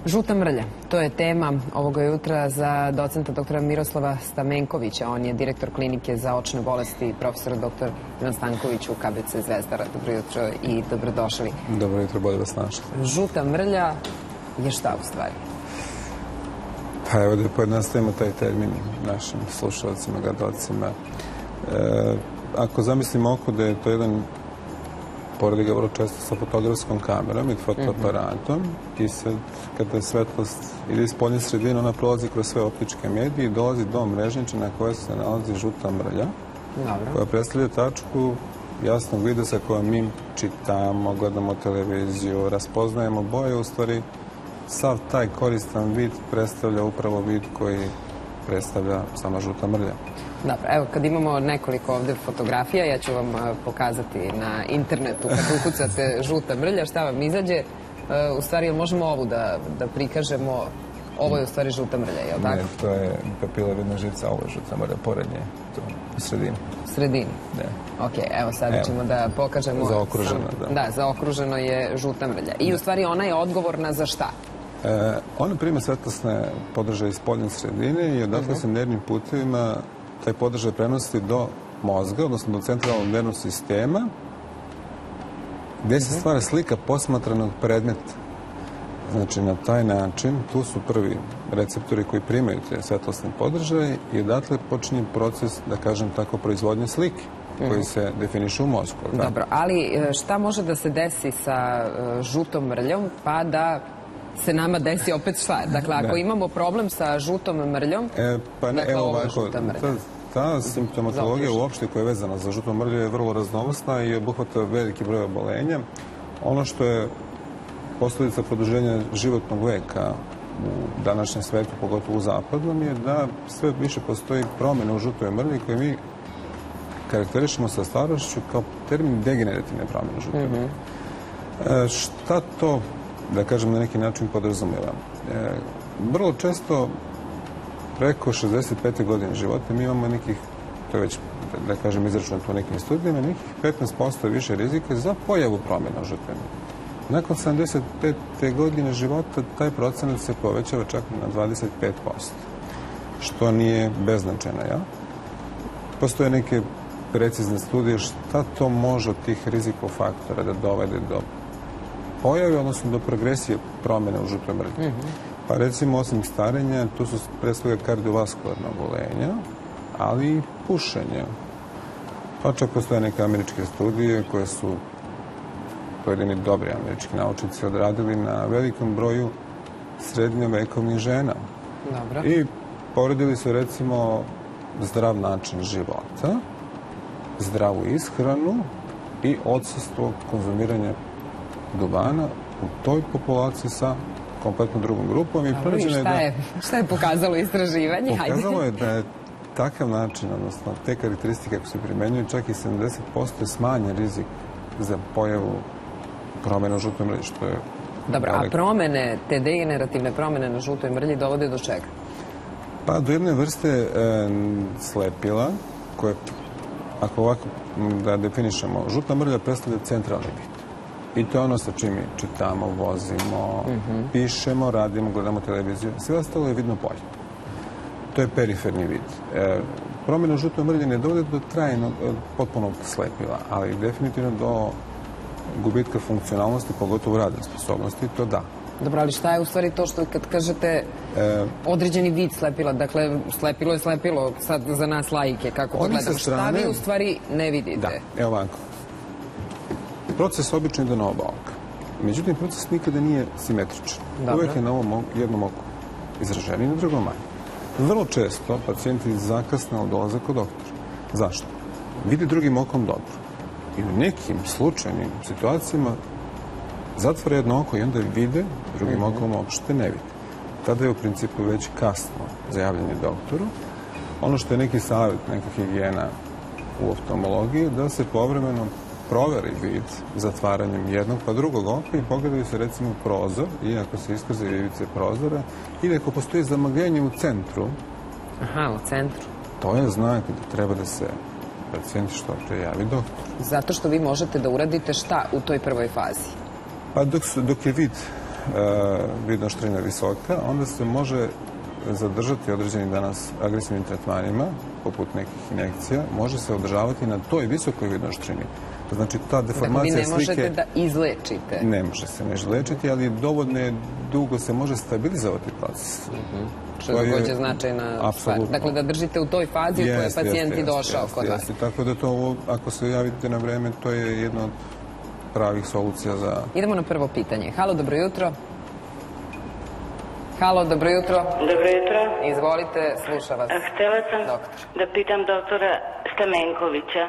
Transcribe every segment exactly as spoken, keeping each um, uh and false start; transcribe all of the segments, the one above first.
Žuta mrlja, to je tema ovoga jutra za docenta doktora Miroslava Stamenkovića. On je direktor klinike za očne bolesti, profesor doktor Ivan Stanković u K B C Zvezdara. Dobro jutro i dobrodošli. Dobro jutro, bolje vas našli. Žuta mrlja je šta u stvari? Pa evo da pojednostavimo taj termin našim slušalcima, gledalcima. E, ako zamislimo oko da je to jedan, poredi ga vrlo često sa fotografskom kamerom i fotoaparatom, i sad kada je svetlost ide iz spoljne sredine, ona prolazi kroz sve optičke medije i dolazi do mrežnice na kojoj se nalazi žuta mrlja, koja predstavlja tačku jasnog vida sa kojom mi čitamo, gledamo televiziju, raspoznajemo boje. U stvari, sav taj koristan vid predstavlja upravo vid koji predstavlja sama žuta mrlja. Dobro, evo, kad imamo nekoliko ovde fotografija, ja ću vam pokazati na internetu, kad ukucate žuta mrlja, šta vam izađe. U stvari, možemo ovu da prikažemo? Ovo je u stvari žuta mrlja, je li tako? Ne, to je papilovidna žica, ovo je žuta mrlja, pored nje, to u sredini. U sredini? Ne. Ok, evo sad ćemo da pokažemo. Zaokruženo, da. Da, zaokruženo je žuta mrlja. I u stvari ona je odgovorna za šta? Ona prima svetlosne podržaje iz spoljne sredine i odatle se nervnim putevima taj podržaj prenosi do mozga, odnosno do centralnog nervnog sistema, gde se stvara slika posmatranog predmeta. Znači, na taj način, tu su prvi receptori koji primaju te svetlosne podržaje i odatle počinje proces, da kažem tako, proizvodnje slike, koji se definišu u mozgu. Dobro, ali šta može da se desi sa žutom mrljom, pa da se nama desi opet šta? Dakle, ako imamo problem sa žutom mrljom, dakle, ovo je žuta mrlja. Ta simptomatologija uopšte koja je vezana za žutu mrlju je vrlo raznovrsna i obuhvata veliki broj obolenja. Ono što je posledica produženja životnog veka u današnjem svetu, pogotovo u zapadnom, je da sve više postoji promjena u žutoj mrlji koje mi karakterišemo sa starošću kao termin degenerativne promjene u žutoj mrlji. Šta to, da kažem, na neki način podrazumijeva? Vrlo često preko šezdeset pete godine života mi imamo nekih, to je već, da kažem, izračunato u nekim studijama, nekih petnaest posto više rizika za pojavu promjena u žutoj mrlji. Nakon sedamdeset pete godine života taj procenat se povećava čak na dvadeset pet posto, što nije beznačajno, ja? Postoje neke precizne studije šta to može od tih rizikov faktora da dovede do pojave, odnosno do progresije promjene u žutoj mrlji. Pa recimo, osim starenja, tu su pre svega kardiovaskularna obolenja, ali i pušenje. Pa čak postoje neke američke studije koje su pojedini dobri američki naučnici odradili na velikom broju srednjovekovnih žena. I poredili su recimo zdrav način života, zdravu ishranu i odsustvo konzumiranja duvana u toj populaciji sa kompletno drugom grupom. I šta je pokazalo istraživanje? Pokazalo je da je takav način, odnosno te karakteristike ako se primenjuju, čak i sedamdeset posto smanjen rizik za pojavu promjena u žutoj mrlji, što je... Dobro, a promjene, te degenerativne promjene na žutoj mrlji dovode do čega? Pa do jedne vrste slepila, koje, ako ovako da definišemo, žuta mrlja predstavlja centralni vid. I to je ono sa čim mi čitamo, vozimo, pišemo, radimo, gledamo televiziju. Sve ostalo je vidno polje. To je periferni vid. Promjena u žutoj mrlji ne dovode do trajnog, potpunog slepila, ali definitivno do gubitka funkcionalnosti, pogotovo radne sposobnosti, to da. Dobro, ali šta je u stvari to što kad kažete određeni vid slepila, dakle, slepilo je slepilo, sad za nas laike, kako to gledamo, šta vi u stvari ne vidite? Da, evo ovako. Proces obično ide na oba oka. Međutim, proces nikada nije simetričan. Uvijek je na ovom jednom oku izraženiji, na drugom manje. Vrlo često pacijenti zakasne od dolaze kod doktora. Zašto? Vidi drugim okom dobro. I u nekim slučajnim situacijama zatvore jedno oko i onda vide, drugim okom uopšte ne vide. Tada je u principu već kasno za javljanje doktoru. Ono što je neki savjet, neka higijena u oftalmologiji, da se povremeno proveri vid zatvaranjem jednog pa drugog oka i pogledaju se recimo prozor, i ako se iskazaju ivice prozora, ili ako postoji zamagljenje u centru. Aha, u centru. To je znak da treba da se pacijent što pre javi doktor. Zato što vi možete da uradite šta u toj prvoj fazi? Pa dok je vid vidna oštrina visoka, onda se može zadržati određeni danas agresivnim tretmanima, poput nekih injekcija, može se održavati na toj visokoj vidnoj oštrini. Znači, ta deformacija slike... Dakle, vi ne možete da izlečite? Ne može se ne izlečiti, ali dovoljno dugo se može stabilizovati proces. Što je također značajna stvar. Dakle, da držite u toj fazi u kojoj je pacijent i došao kod vas. Tako da to, ako se javite na vreme, to je jedna od pravih solucija za... Idemo na prvo pitanje. Halo, dobro jutro. Halo, dobro jutro. Dobro jutro. Izvolite, sluša vas. Htela sam da pitam doktora Stamenkovića.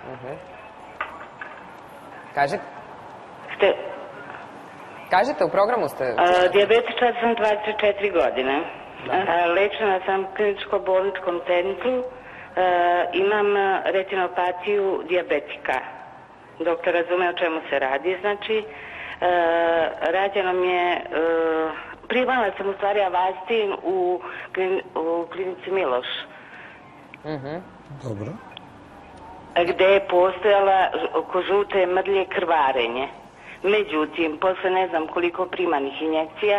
Kažete? Ste... Kažete, u programu ste... Dijabetičar sam dvadeset četiri godine. Lečena sam u kliničko-bolničkom centru. Imam retinopatiju dijabetika. Doktor razume o čemu se radi. Znači, rađeno mi je... Primala sam u stvari Avastin u klinici Miloš. Dobro. Gde je postojala oko žute mrlje krvarenje. Međutim, posle ne znam koliko primanih injekcija,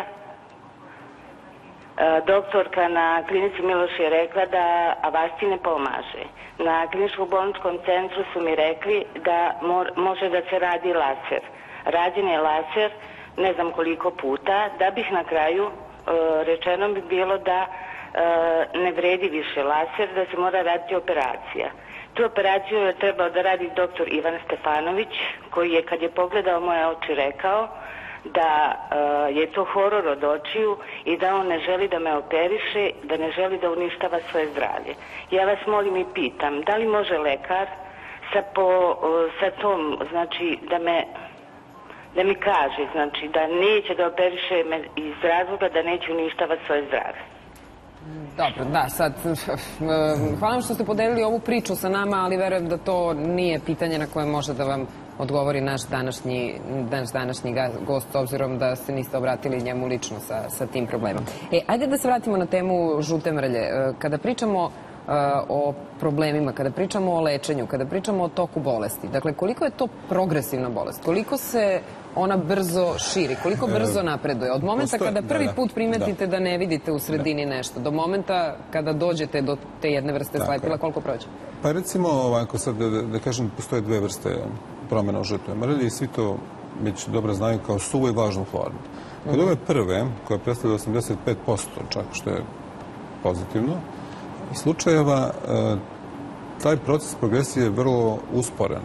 doktorka na klinici Miloš je rekla da Avastin ne pomaže. Na kliničko-bolničkom centru su mi rekli da može da se radi laser. Rađen je laser ne znam koliko puta, da bih na kraju rečeno bi bilo da ne vredi više laser, da se mora raditi operacija. Tu operaciju je trebao da radi doktor Ivan Stefanović, koji je kad je pogledao moje oči rekao da je to horor od očiju i da on ne želi da me operiše, da ne želi da uništava svoje zdravlje. Ja vas molim i pitam, da li može lekar sa, po, sa tom, znači da me... da mi kaže, znači, da neće da operiše me iz razloga da neće uništavati svoje zdravlje. Dobro, da, sad, hvala vam što ste podelili ovu priču sa nama, ali verujem da to nije pitanje na koje može da vam odgovori naš današnji, naš današnji gost, s obzirom da se niste obratili njemu lično sa, sa tim problemom. E, ajde da se vratimo na temu žute mrlje. Kada pričamo o problemima, kada pričamo o lečenju, kada pričamo o toku bolesti, dakle, koliko je to progresivna bolest? Koliko se ona brzo širi? Koliko brzo napreduje? Od momenta kada prvi put primetite da ne vidite u sredini nešto, do momenta kada dođete do te jedne vrste slepila, koliko prođe? Pa recimo, ovako sad, da kažem, postoje dve vrste promjena u žutoj mrlji i svi to već dobro znaju kao suvu i važnu formu. Kod ove prve, koja predstavlja osamdeset pet posto čak, što je pozitivno, slučajeva, taj proces progresije je vrlo usporen.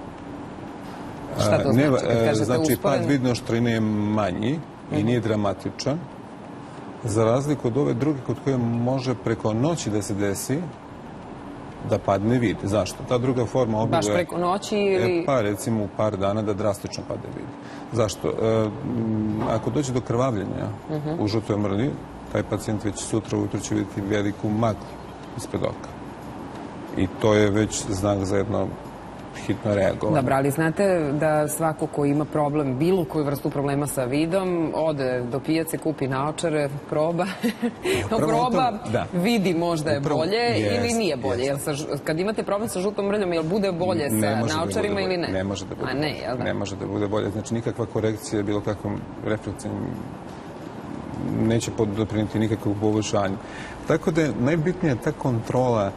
Šta to znači kad kažete usporen? Znači, pad vidne oštrine je manji i nije dramatičan, za razliku od ove druge kod koje može preko noći da se desi da padne vid. Zašto? Ta druga forma obiluje... Baš preko noći ili... Pa, recimo, u par dana da drastično pade vid. Zašto? Ako dođe do krvavljenja u žutoj mrlji, taj pacijent već sutra ujutro će vidjeti veliku maglu ispred oka. I to je već znak za jedno hitno reagovanje. Dobro, ali znate da svako ko ima problem, bilo koju vrstu problema sa vidom, ode do pijace, kupi naočare, proba, proba, vidi možda je bolje ili nije bolje. Kad imate problem sa žutom mrljom, jel bude bolje sa naočarima ili ne? Ne može da bude bolje. Ne može da bude bolje. Znači, nikakva korekcija bilo kakvom refleksijom neće doprinijeti nikakvog poboljšanja. Tako da je najbitnija ta kontrola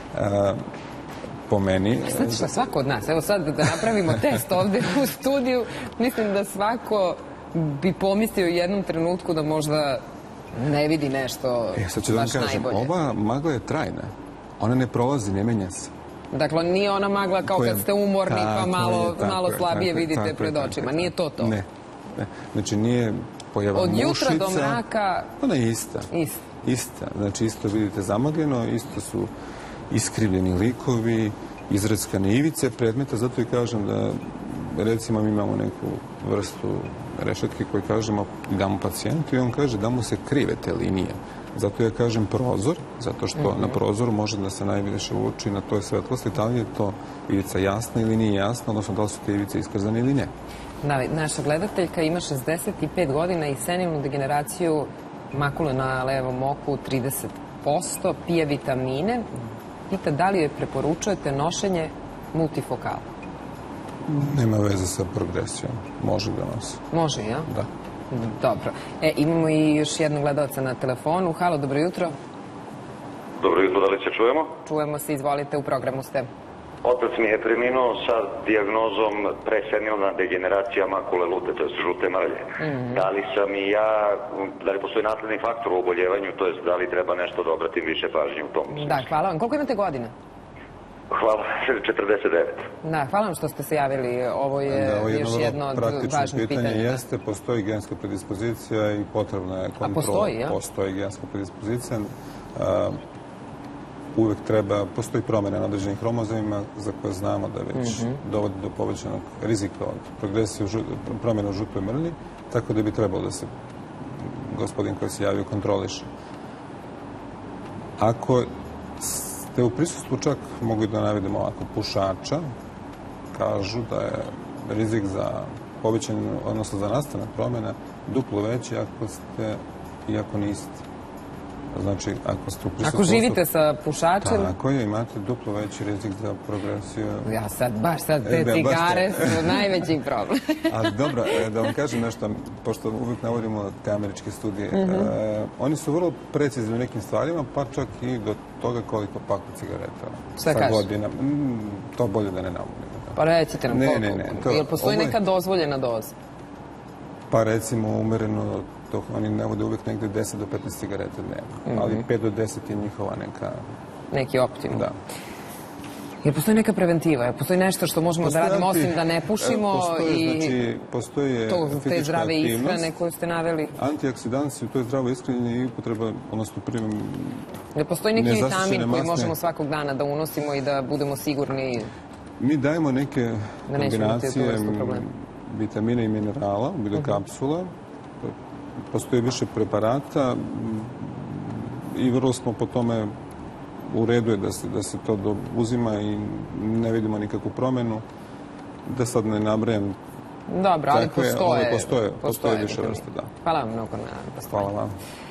po meni... Znate šta, svako od nas, evo sad da napravimo test ovdje u studiju, mislim da svako bi pomislio u jednom trenutku da možda ne vidi nešto baš najbolje. Sad ću da vam kažem, ova magla je trajna. Ona ne prolazi, ne menja se. Dakle, nije ona magla kao kad ste umorni pa malo slabije vidite pred očima. Nije to to? Ne. Znači, nije pojava mušica. Od jutra do mraka? Ona je ista. Ista. Ista. Znači, isto vidite zamagljeno, isto su iskrivljeni likovi, izreckane ivice predmeta, zato i kažem da recimo mi imamo neku vrstu rešetke koju kažemo damo pacijentu i on kaže da mu se krive te linije. Zato ja kažem prozor, zato što na prozoru može da se najviše uoči na toj svetlosti, da li je to ivica jasna ili nije jasna, odnosno da li su te ivice iskazane ili ne. Naša gledateljka ima šezdeset pet godina i senilnu degeneraciju makule na levom oku trideset posto, pije vitamine. Pita da li joj preporučujete nošenje multifokala? Nema veze sa progresijom. Može da nosi. Može, ja? Da. Dobro. E, imamo i još jednog gledalca na telefonu. Halo, dobro jutro. Dobro jutro, da li se čujemo? Čujemo se, izvolite, u programu ste. Otac mi je preminuo sa dijagnozom presenilna degeneracija makule lute, to je žute mrlje. Da li sam i ja, da li postoji nasledni faktor u oboljevanju, to je da li treba nešto da obratim više pažnje u tom smislu? Da, hvala vam. Koliko imate godina? Hvala, četrdeset devet. Da, hvala vam što ste se javili. Ovo je još jedno od važnih pitanja. Pitanje jeste, postoji genska predispozicija i potrebna je kontrola. A postoji, ja? Postoji genska predispozicija. Uvek treba, postoji promjena na određenim hromozomima za koje znamo da već dovodi do povećanog rizika od progresije promjena u žutoj mrlji, tako da bi trebalo da se gospodin koji se javio kontroliše. Ako ste u prisustvu, čak mogu da navedemo ovako, pušača, kažu da je rizik za povećanje, odnosno za nastanak promjena duplo veći ako ste i ako niste. Znači, ako ste u prisustvu... Ako živite sa pušačem... Tako je, imate duplo veći rizik za progresiju... Ja sad, baš sad, te cigare su najveći problem. Ali dobro, da vam kažem nešto, pošto uvijek navodimo te američke studije, oni su vrlo precizni u nekim stvarima, pa čak i do toga koliko paku cigareta. Šta kažeš? To bolje da ne navodimo. Pa recite nam koliko. Jel postoji neka dozvoljena doza? Pa recimo umereno, oni navode uvijek negdje deset do petnaest cigareta dnevno, ali pet do deset je njihova neka... Neki optimum. Da. Jer postoji neka preventiva, jer postoji nešto što možemo da radimo osim da ne pušimo i te zdrave ishrane koje ste naveli? Antioksidansi u toj zdravoj ishrani i upotreba, odnosno primjer... Ne postoji neki vitamin koji možemo svakog dana da unosimo i da budemo sigurni... Mi dajemo neke kombinacije vitamina i minerala, bude kapsula, postoji više preparata i vrlo smo po tome, u redu je da se to uzima i ne vidimo nikakvu promjenu. Da sad ne nabrajam. Dobro, ali postoje. Postoje više vrste, da. Hvala vam mnogo na gostovanju. Hvala vam.